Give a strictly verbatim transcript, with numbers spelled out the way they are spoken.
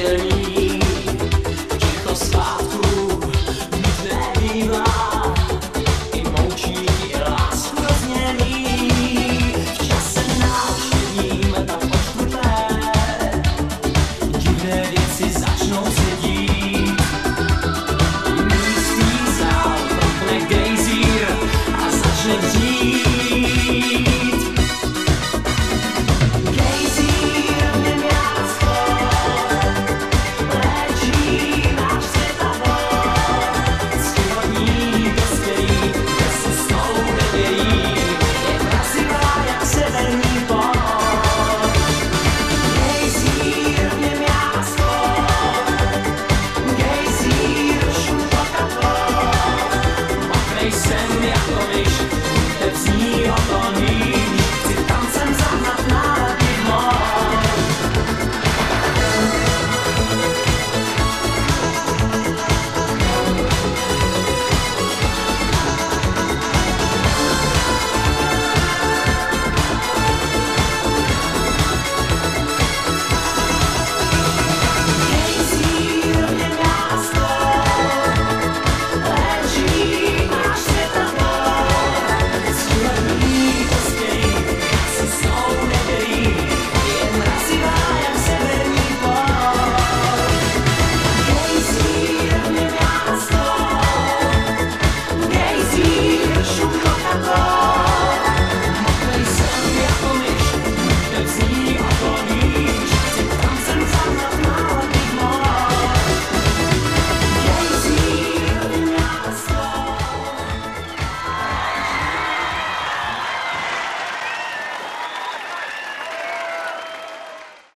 nedělní, ticho svátku nic nebývá, i moučí, i lásku rozmění, v čase návštěvním tam po čtvrté, divné věci začnou se dít. Místní sál propne Gejzír a začne dřít. Jsem jako myš, teď zní o to níž, chci tancem zahnat nálady mor. Gejzír mě město, leží náš světadlo, světlý kostěj, se snou nedělí, je mrazivá jak severní pol. Gejzír mě město, Gejzír šum